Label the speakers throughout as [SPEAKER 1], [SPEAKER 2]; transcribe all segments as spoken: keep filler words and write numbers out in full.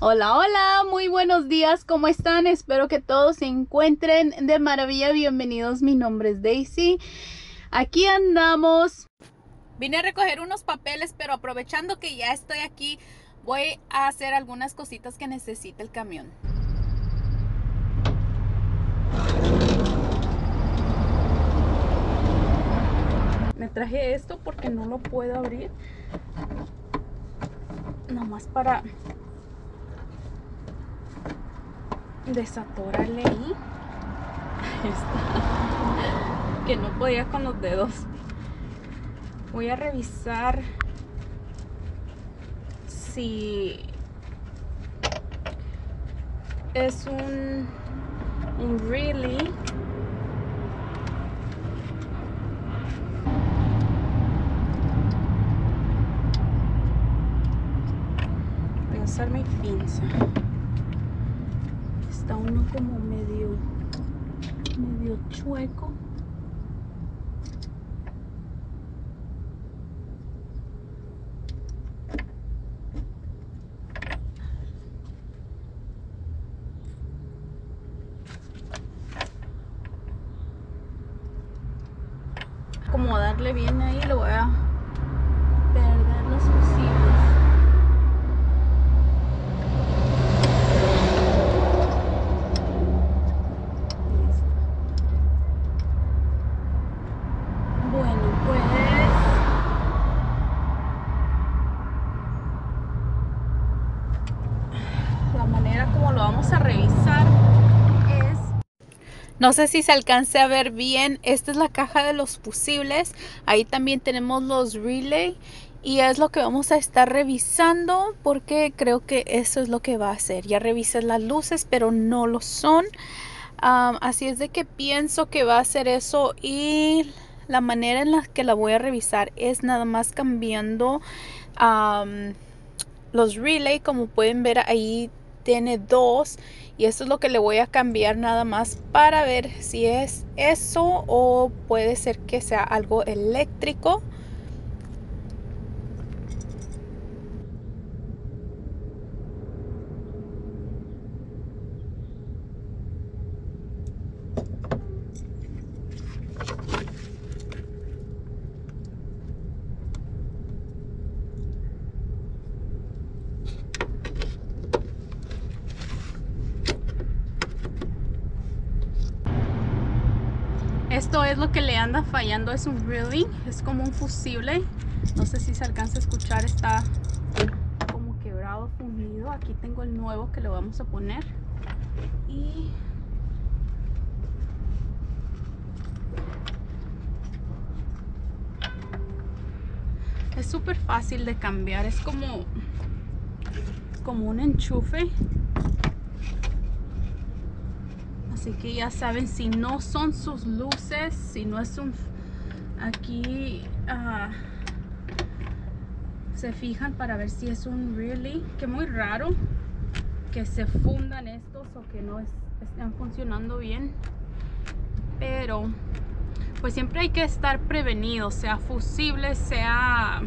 [SPEAKER 1] Hola, hola, muy buenos días, ¿cómo están? Espero que todos se encuentren de maravilla. Bienvenidos, mi nombre es Daisy. Aquí andamos. Vine a recoger unos papeles, pero aprovechando que ya estoy aquí, voy a hacer algunas cositas que necesita el camión. Me traje esto porque no lo puedo abrir. Nomás para desatorarle ahí. Ahí está. Que no podía con los dedos. Voy a revisar si es un, un really. Voy a usar mi pinza. Está uno como medio medio chueco. Acomodarle bien ahí, lo voy a perder los fusibles. Bueno, pues la manera como lo vamos a revisar es, no sé si se alcance a ver bien, esta es la caja de los fusibles, ahí también tenemos los relay y es lo que vamos a estar revisando porque creo que eso es lo que va a hacer. Ya revisé las luces, pero no lo son. Um, así es de que pienso que va a ser eso, y la manera en la que la voy a revisar es nada más cambiando um, los relay. Como pueden ver, ahí tiene dos, y esto es lo que le voy a cambiar nada más para ver si es eso o puede ser que sea algo eléctrico. Esto es lo que le anda fallando, es un relay, es como un fusible. No sé si se alcanza a escuchar, está como quebrado, fundido. Aquí tengo el nuevo que le vamos a poner. Y es súper fácil de cambiar, es como, como un enchufe. Así que ya saben, si no son sus luces, si no es un... Aquí uh, se fijan para ver si es un really, que muy raro que se fundan estos o que no es, estén funcionando bien. Pero pues siempre hay que estar prevenido, sea fusible, sea,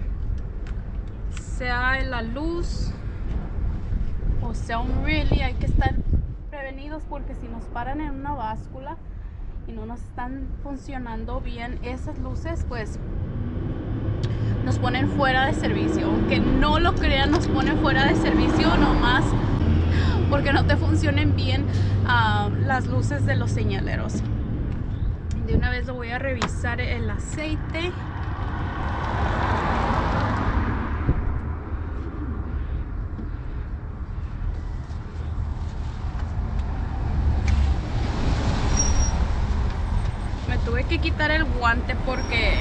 [SPEAKER 1] sea la luz o sea un really, hay que estar prevenidos porque si nos paran en una báscula y no nos están funcionando bien esas luces, pues nos ponen fuera de servicio. Aunque no lo crean, nos ponen fuera de servicio nomás porque no te funcionen bien uh, las luces de los señaleros. De una vez lo voy a revisar el aceite. Me tuve que quitar el guante porque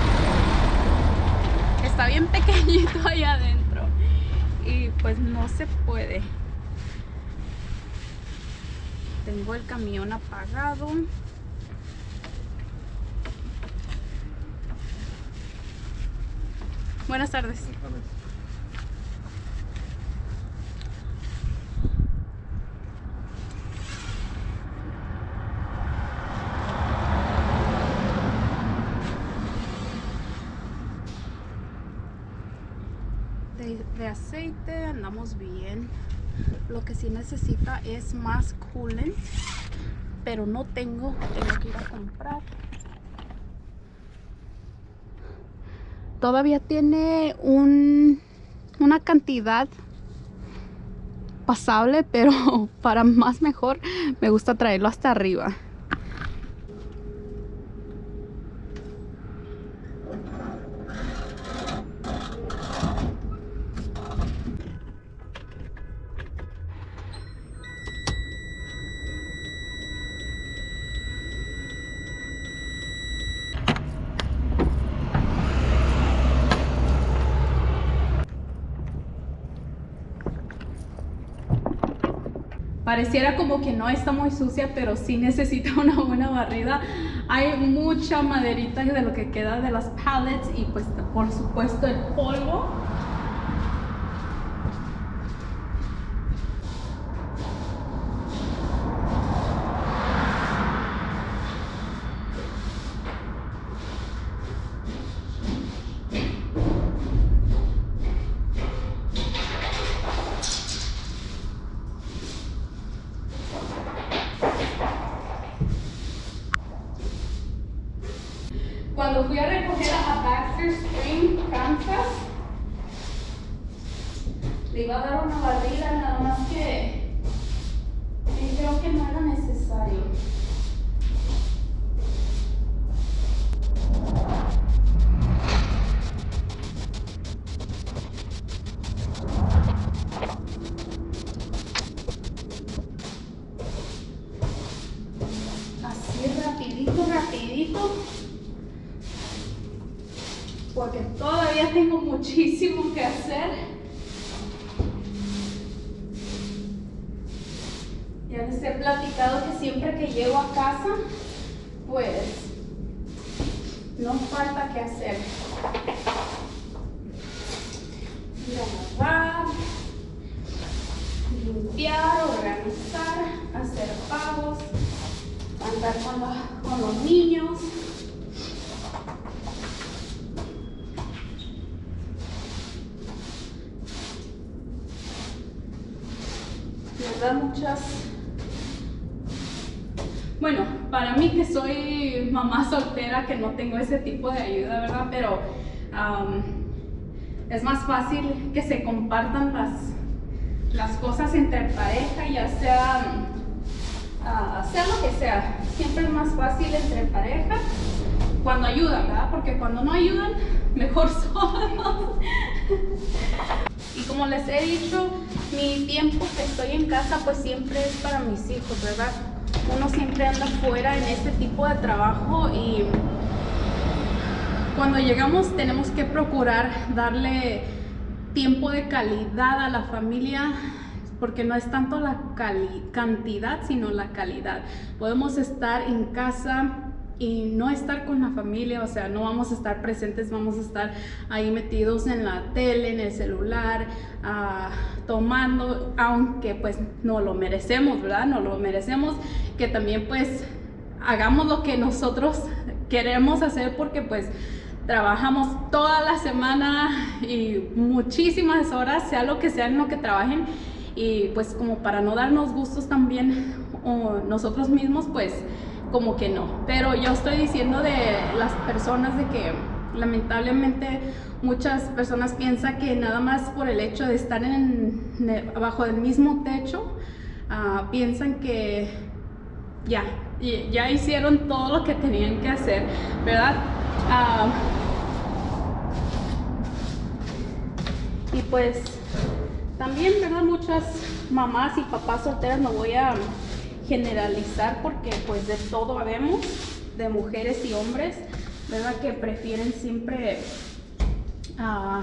[SPEAKER 1] está bien pequeñito allá adentro y pues no se puede. Tengo el camión apagado. Buenas tardes. Buenas tardes. De, de aceite andamos bien. Lo que sí necesita es más coolant, pero no tengo, tengo que ir a comprar. Todavía tiene un, una cantidad pasable, pero para más mejor me gusta traerlo hasta arriba. Pareciera como que no está muy sucia, pero sí necesita una buena barrida. Hay mucha maderita de lo que queda de las pallets y pues por supuesto el polvo. Cuando fui a recoger a Baxter Spring, Kansas, le iba a dar una barrida, nada más que creo que no era necesario. Así rapidito, rapidito. Porque todavía tengo muchísimo que hacer. Ya les he platicado que siempre que llego a casa, pues no falta que hacer. Ir a lavar, limpiar, organizar, hacer pagos, andar con, la, con los niños. Muchas, bueno, para mí que soy mamá soltera, que no tengo ese tipo de ayuda, ¿verdad? Pero um, es más fácil que se compartan las, las cosas entre pareja, ya sea, uh, sea lo que sea. Siempre es más fácil entre pareja cuando ayudan, ¿verdad? Porque cuando no ayudan, mejor solos. Y como les he dicho, mi tiempo que estoy en casa pues siempre es para mis hijos, ¿verdad? Uno siempre anda fuera en este tipo de trabajo y cuando llegamos tenemos que procurar darle tiempo de calidad a la familia, porque no es tanto la cantidad sino la calidad. Podemos estar en casa y no estar con la familia, o sea, no vamos a estar presentes, vamos a estar ahí metidos en la tele, en el celular, uh, tomando, aunque pues no lo merecemos, ¿verdad? No lo merecemos, que también pues hagamos lo que nosotros queremos hacer, porque pues trabajamos toda la semana y muchísimas horas, sea lo que sea en lo que trabajen, y pues como para no darnos gustos también o nosotros mismos, pues como que no. Pero yo estoy diciendo de las personas de que lamentablemente muchas personas piensan que nada más por el hecho de estar en, bajo el mismo techo, uh, piensan que ya, ya hicieron todo lo que tenían que hacer, ¿verdad? Uh, y pues también, ¿verdad? Muchas mamás y papás solteras, no voy a generalizar porque pues de todo habemos, de mujeres y hombres, ¿verdad? Que prefieren siempre uh,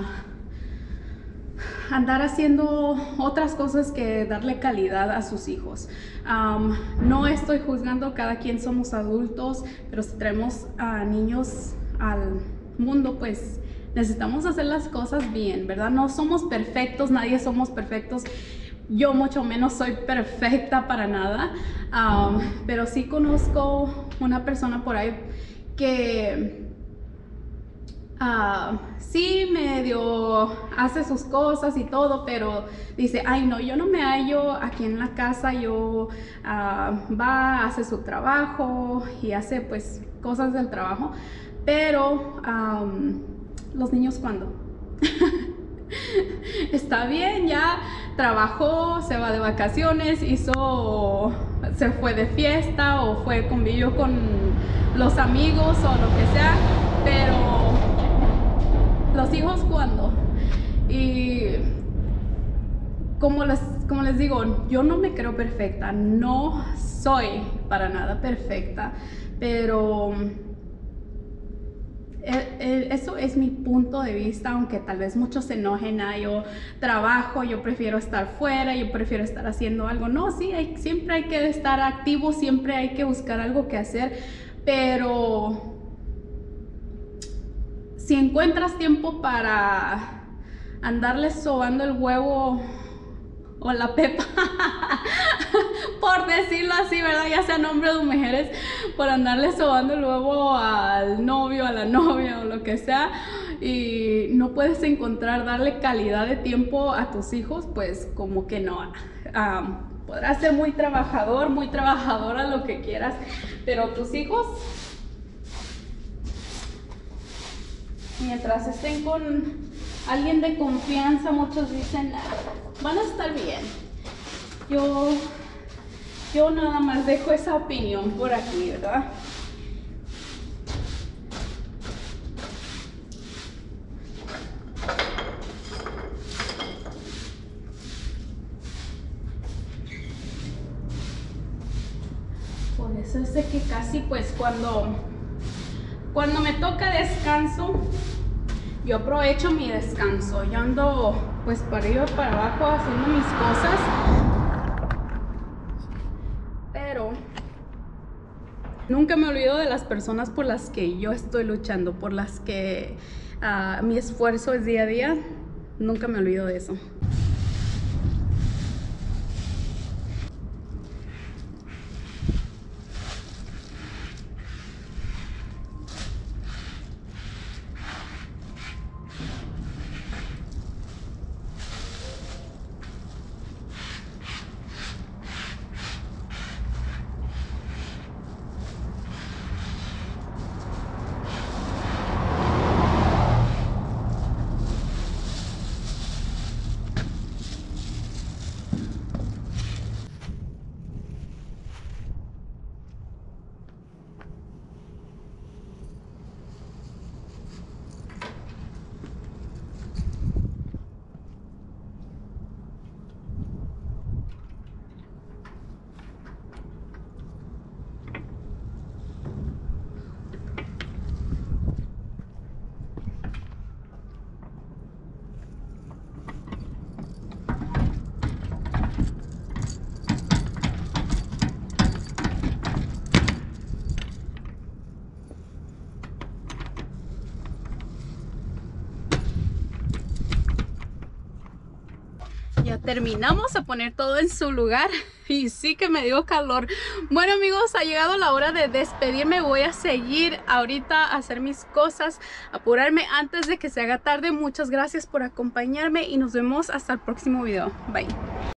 [SPEAKER 1] andar haciendo otras cosas que darle calidad a sus hijos. Um, no estoy juzgando, cada quien somos adultos, pero si traemos a niños al mundo, pues necesitamos hacer las cosas bien, ¿verdad? No somos perfectos, nadie somos perfectos. Yo mucho menos soy perfecta para nada, um, pero sí conozco una persona por ahí que Uh, sí, medio hace sus cosas y todo, pero dice, ay no, yo no me hallo aquí en la casa, yo uh, va, hace su trabajo y hace pues cosas del trabajo, pero um, los niños cuando está bien, ya trabajó, se va de vacaciones, hizo, se fue de fiesta o fue convivió con los amigos o lo que sea, pero los hijos cuando. Y como les, como les digo, yo no me creo perfecta, no soy para nada perfecta, pero eso es mi punto de vista, aunque tal vez muchos se enojen. Ah, yo trabajo, yo prefiero estar fuera, yo prefiero estar haciendo algo. No, sí, hay, siempre hay que estar activo, siempre hay que buscar algo que hacer, pero si encuentras tiempo para andarles sobando el huevo o la pepa, por decirlo así, ¿verdad? Ya sean hombres o mujeres, por andarles sobando el huevo al novio, a la novia o lo que sea, y no puedes encontrar, darle calidad de tiempo a tus hijos, pues como que no. Um, podrás ser muy trabajador, muy trabajadora, lo que quieras, pero tus hijos, mientras estén con alguien de confianza, muchos dicen, van a estar bien. Yo, yo nada más dejo esa opinión por aquí, ¿verdad? Por eso es de que casi pues cuando, cuando me toca descanso, yo aprovecho mi descanso. Yo ando pues para arriba para abajo haciendo mis cosas, pero nunca me olvido de las personas por las que yo estoy luchando, por las que uh, mi esfuerzo es día a día. Nunca me olvido de eso. Ya terminamos a poner todo en su lugar y sí que me dio calor. Bueno amigos, ha llegado la hora de despedirme. Voy a seguir ahorita a hacer mis cosas, apurarme antes de que se haga tarde. Muchas gracias por acompañarme y nos vemos hasta el próximo video. Bye.